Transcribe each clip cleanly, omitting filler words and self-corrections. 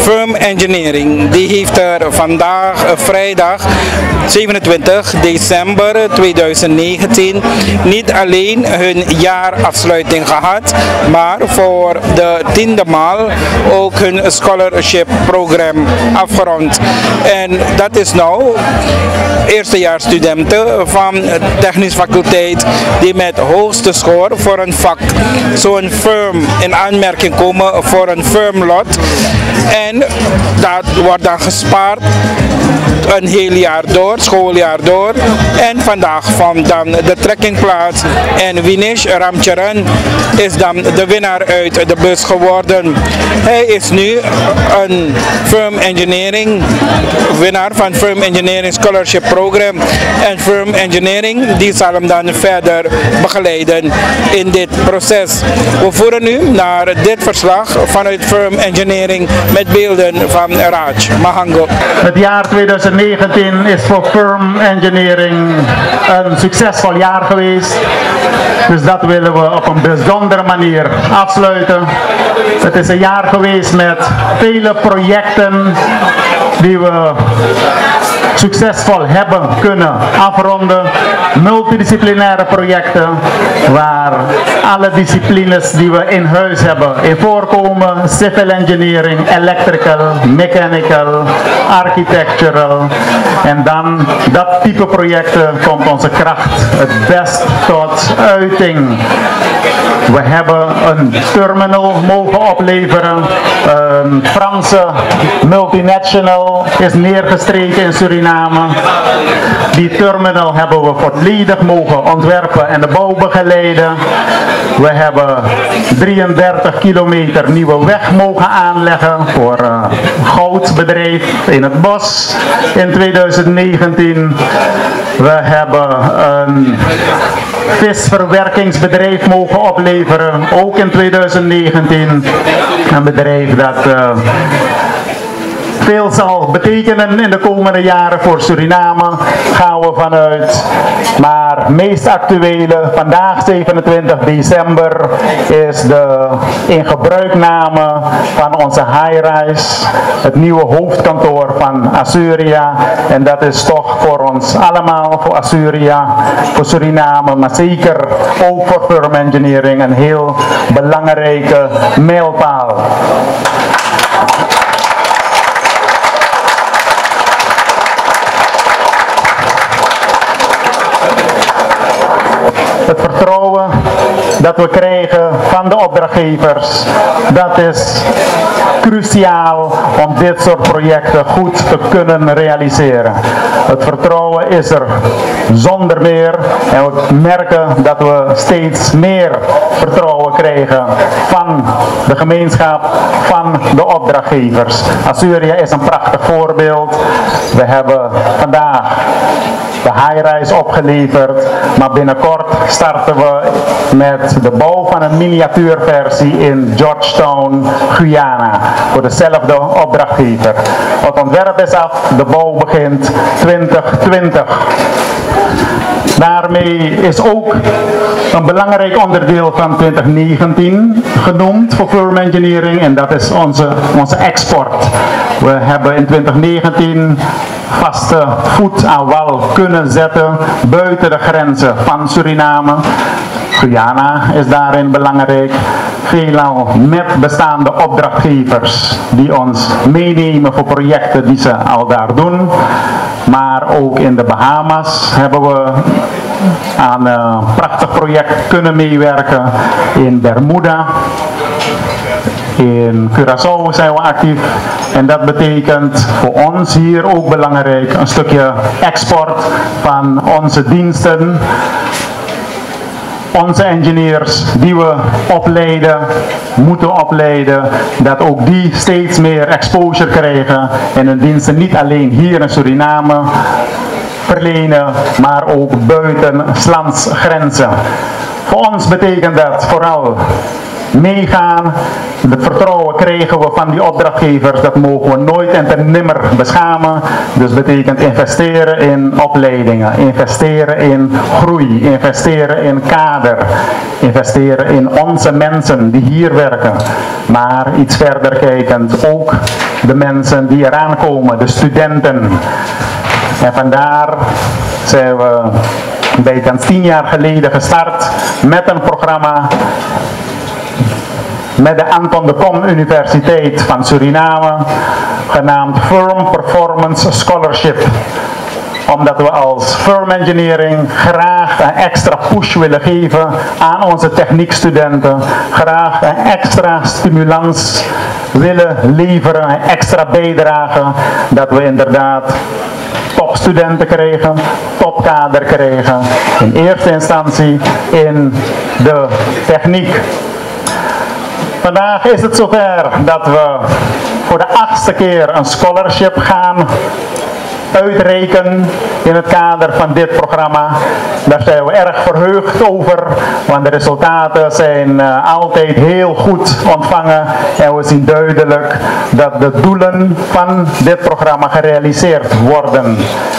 Firm Engineering die heeft er vandaag, vrijdag 27 december 2019, niet alleen hun jaarafsluiting gehad, maar voor de 10e maal ook hun scholarship program afgerond. En dat is nou eerstejaarsstudenten van de technische faculteit die met hoogste score voor een vak, zo'n firm, in aanmerking komen voor een firm lot. En dat wordt dan gespaard een heel jaar door, schooljaar door. En vandaag van dan de trekkingplaats. En Winesh Ramcharan is dan de winnaar uit de bus geworden. Hij is nu een Firm Engineering, winnaar van Firm Engineering Scholarship Program. En Firm Engineering die zal hem dan verder begeleiden in dit proces. We voeren nu naar dit verslag vanuit Firm Engineering met beelden van Raj Mahango. Het jaar 2019 is voor Firm Engineering een succesvol jaar geweest. Dus dat willen we op een bijzondere manier afsluiten. Het is een jaar geweest met vele projecten die we succesvol hebben kunnen afronden. Multidisciplinaire projecten waar alle disciplines die we in huis hebben in voorkomen. Civil engineering, electrical, mechanical, architectural. En dan dat type projecten komt onze kracht het best tot uiting. We hebben een terminal mogen opleveren. Een Franse multinational is neergestreken in Suriname. Die terminal hebben we volledig mogen ontwerpen en de bouw begeleiden. We hebben 33 kilometer nieuwe weg mogen aanleggen voor een goudbedrijf in het bos in 2019. We hebben een visverwerkingsbedrijf mogen opleveren, ook in 2019. Een bedrijf dat veel zal betekenen in de komende jaren voor Suriname, gaan we vanuit. Maar meest actuele, vandaag 27 december, is de ingebruikname van onze high-rise, het nieuwe hoofdkantoor van Azuria. En dat is toch voor ons allemaal, voor Azuria, voor Suriname, maar zeker ook voor Firm Engineering een heel belangrijke mijlpaal. Het vertrouwen dat we krijgen van de opdrachtgevers, dat is cruciaal om dit soort projecten goed te kunnen realiseren. Het vertrouwen is er zonder meer en we merken dat we steeds meer vertrouwen krijgen van de gemeenschap, van de opdrachtgevers. Azuria is een prachtig voorbeeld. We hebben vandaag de high-rise opgeleverd, maar binnenkort starten we met de bouw van een miniatuurversie in Georgetown, Guyana, voor dezelfde opdrachtgever. Het ontwerp is af, de bouw begint 2020. Daarmee is ook een belangrijk onderdeel van 2019 genoemd voor Firm Engineering en dat is onze export. We hebben in 2019 vaste voet aan wal kunnen zetten buiten de grenzen van Suriname. Guyana is daarin belangrijk. Veelal met bestaande opdrachtgevers die ons meenemen voor projecten die ze al daar doen. Maar ook in de Bahamas hebben we aan een prachtig project kunnen meewerken. In Bermuda. In Curaçao zijn we actief en dat betekent voor ons hier ook belangrijk een stukje export van onze diensten. Onze engineers die we opleiden, moeten opleiden, dat ook die steeds meer exposure krijgen en hun diensten niet alleen hier in Suriname verlenen, maar ook buiten 's lands grenzen. Voor ons betekent dat vooral meegaan. Het vertrouwen krijgen we van die opdrachtgevers, dat mogen we nooit en ten nimmer beschamen. Dus betekent investeren in opleidingen, investeren in groei, investeren in kader, investeren in onze mensen die hier werken. Maar iets verder kijkend ook de mensen die eraan komen, de studenten. En vandaar zijn we bijkans 10 jaar geleden gestart met een programma met de Anton de Kom Universiteit van Suriname, genaamd Firm Performance Scholarship. Omdat we als firm engineering graag een extra push willen geven aan onze techniekstudenten. Graag een extra stimulans willen leveren, een extra bijdrage. Dat we inderdaad topstudenten kregen, topkader kregen. In eerste instantie in de techniek. Vandaag is het zover dat we voor de 8e keer een scholarship gaan uitreiken in het kader van dit programma. Daar zijn we erg verheugd over, want de resultaten zijn altijd heel goed ontvangen en we zien duidelijk dat de doelen van dit programma gerealiseerd worden.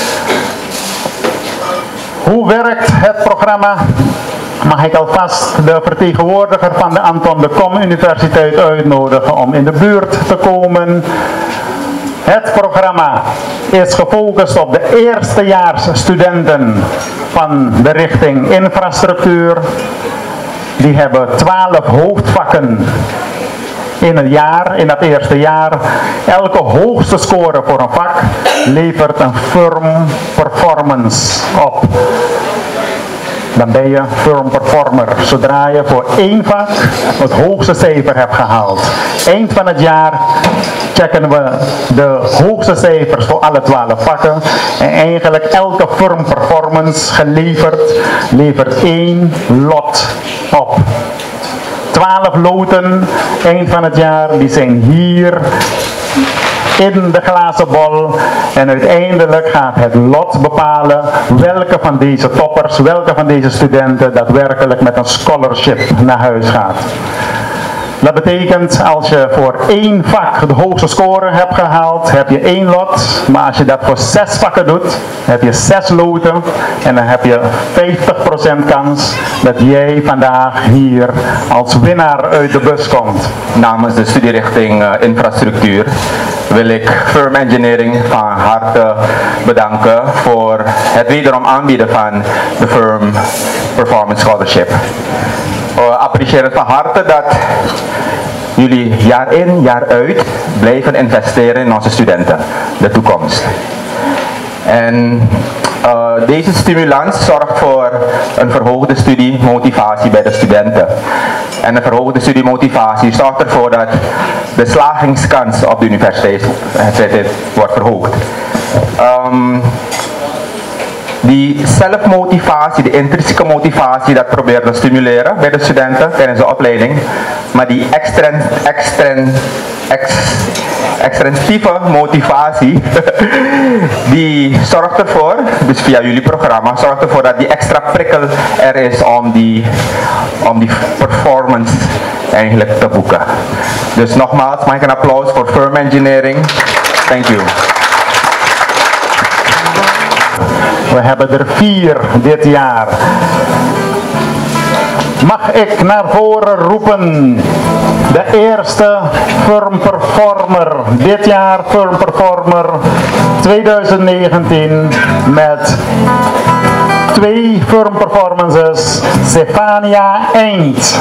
Hoe werkt het programma? Mag ik alvast de vertegenwoordiger van de Anton de Kom Universiteit uitnodigen om in de buurt te komen. Het programma is gefocust op de eerstejaars studenten van de richting infrastructuur. Die hebben 12 hoofdvakken in het jaar, in dat eerste jaar. Elke hoogste score voor een vak levert een firm performance op. Dan ben je firm performer. Zodra je voor 1 vak het hoogste cijfer hebt gehaald. Eind van het jaar checken we de hoogste cijfers voor alle 12 vakken. En eigenlijk elke firm performance geleverd levert 1 lot op. 12 loten eind van het jaar, die zijn hier in de glazen bol. En uiteindelijk gaat het lot bepalen welke van deze toppers, welke van deze studenten daadwerkelijk met een scholarship naar huis gaat. Dat betekent als je voor 1 vak de hoogste score hebt gehaald, heb je 1 lot. Maar als je dat voor 6 vakken doet, heb je 6 loten. En dan heb je 50% kans dat jij vandaag hier als winnaar uit de bus komt. Namens de studierichting infrastructuur wil ik Firm Engineering van harte bedanken voor het wederom aanbieden van de Firm Performance Scholarship. We appreciëren van harte dat jullie jaar in, jaar uit blijven investeren in onze studenten, de toekomst. En deze stimulans zorgt voor een verhoogde studiemotivatie bij de studenten. En een verhoogde studiemotivatie zorgt ervoor dat de slagingskans op de universiteit wordt verhoogd. Die zelfmotivatie, de intrinsieke motivatie, dat proberen we te stimuleren bij de studenten tijdens de opleiding. Maar die extrinsieke motivatie, die zorgt ervoor, dus via jullie programma, zorgt ervoor dat die extra prikkel er is om die performance eigenlijk te boeken. Dus nogmaals, mag ik een applaus voor Firm Engineering. Thank you. We hebben er 4 dit jaar. Mag ik naar voren roepen de eerste Firm Performer dit jaar, Firm Performer 2019 met 2 Firm Performances, Stefania Eind.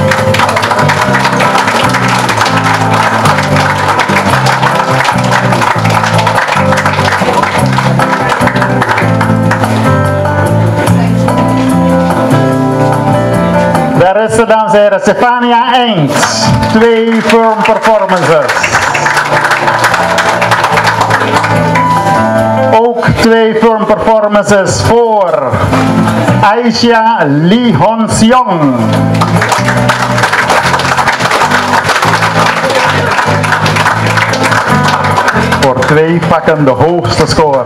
Daar is ze, dames en heren, Stefania Eind. 2 Firm Performances. Ook 2 Firm Performances voor Aisha Lee Hon Seong. Voor 2 vakken de hoogste score.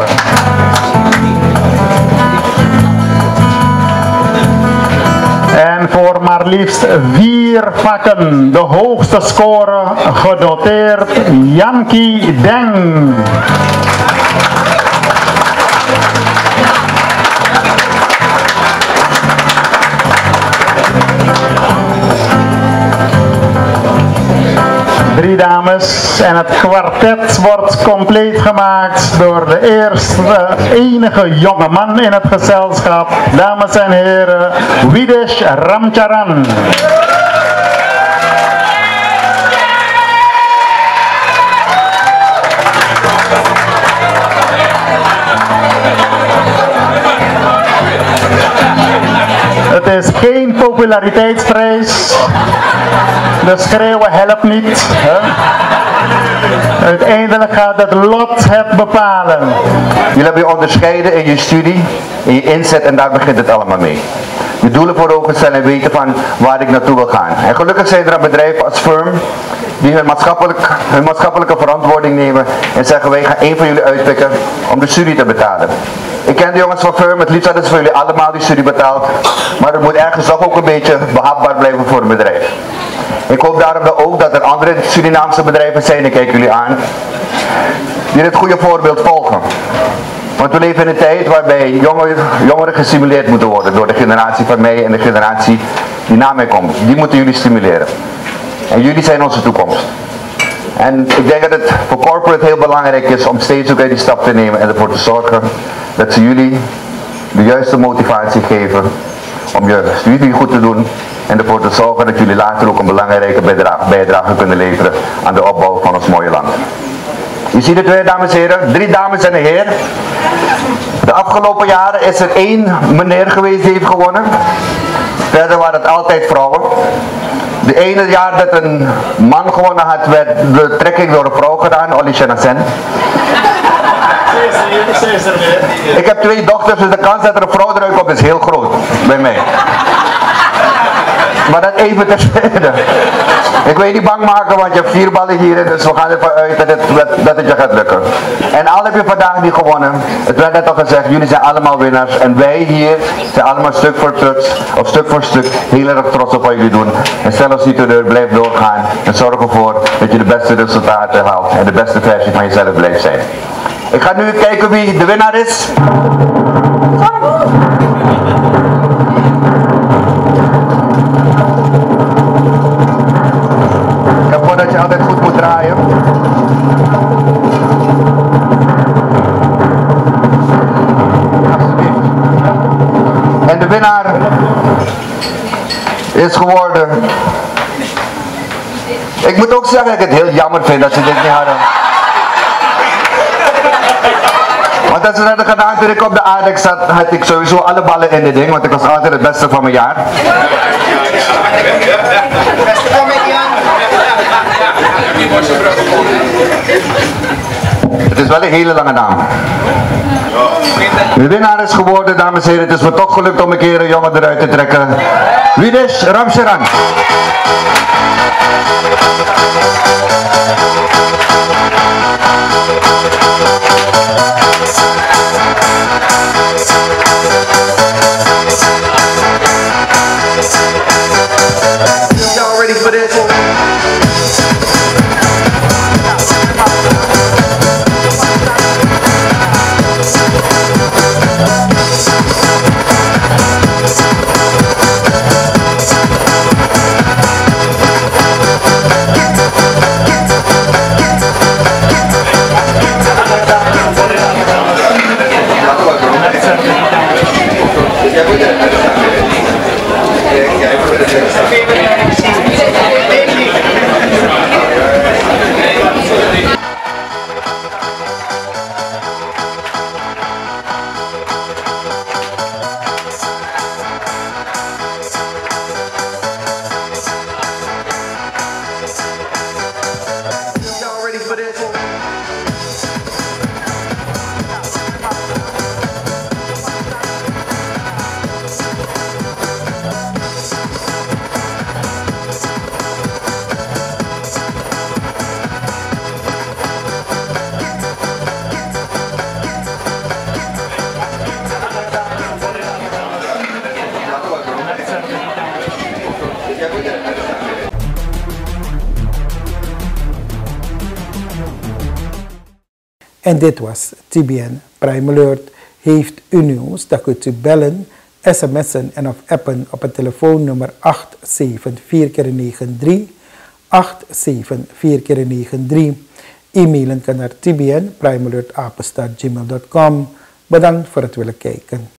En voor maar liefst 4 vakken de hoogste score genoteerd Yanki Deng. 3 dames en het kwartet wordt compleet gemaakt door de eerste enige jonge man in het gezelschap. Dames en heren, Widesh Ramcharan. Het is geen populariteitsprijs. De schreeuwen helpt niet. Hè? Uiteindelijk gaat het lot het bepalen. Jullie hebben je onderscheiden in je studie, in je inzet en daar begint het allemaal mee. Je doelen voor ogen stellen en weten van waar ik naartoe wil gaan. En gelukkig zijn er bedrijven als Firm die hun maatschappelijke verantwoording nemen en zeggen wij gaan één van jullie uitpikken om de studie te betalen. Ik ken de jongens van Firm, het liefst hadden ze voor jullie allemaal die studie betaald, maar het moet ergens toch ook een beetje behapbaar blijven voor een bedrijf. Ik hoop daarom ook dat er andere Surinaamse bedrijven zijn, ik kijk jullie aan, die dit goede voorbeeld volgen. Want we leven in een tijd waarbij jongeren gestimuleerd moeten worden door de generatie van mij en de generatie die na mij komt. Die moeten jullie stimuleren. En jullie zijn onze toekomst. En ik denk dat het voor corporate heel belangrijk is om steeds ook die stap te nemen en ervoor te zorgen dat ze jullie de juiste motivatie geven om je studie goed te doen en ervoor te zorgen dat jullie later ook een belangrijke bijdrage kunnen leveren aan de opbouw van ons mooie land. Je ziet het weer, dames en heren, 3 dames en een heer. De afgelopen jaren is er 1 meneer geweest die heeft gewonnen. Verder waren het altijd vrouwen. De ene jaar dat een man gewonnen had, werd de trekking door een vrouw gedaan, Olly Shenasen. Ik heb 2 dochters, dus de kans dat er een vrouw eruit komt is heel groot bij mij. Maar dat even terzijde. Ik wil je niet bang maken, want je hebt 4 ballen hierin, dus we gaan ervan uit dat het je gaat lukken. En al heb je vandaag niet gewonnen, het werd net al gezegd, jullie zijn allemaal winnaars. En wij hier zijn allemaal stuk voor stuk heel erg trots op wat jullie doen. En stel ons niet de deur, blijf doorgaan en zorg ervoor dat je de beste resultaten haalt en de beste versie van jezelf blijft zijn. Ik ga nu kijken wie de winnaar is. Dat je altijd goed moet draaien. En de winnaar is geworden. Ik moet ook zeggen dat ik het heel jammer vind dat ze dit niet hadden. Want als ze dat hadden gedaan toen ik op de ADEX zat, had ik sowieso alle ballen in dit ding, want ik was altijd het beste van mijn jaar. Het is wel een hele lange naam. De winnaar is geworden, dames en heren. Het is me toch gelukt om een keer een jongen eruit te trekken. Widesh Ramcharan. Y'all ready for this? En dit was TBN Prime Alert. Heeft u nieuws, dan kunt u bellen, sms'en en of appen op het telefoonnummer 87493 87-4x93. E-mailen kan naar tbn@primealert@gmail.com. Bedankt voor het willen kijken.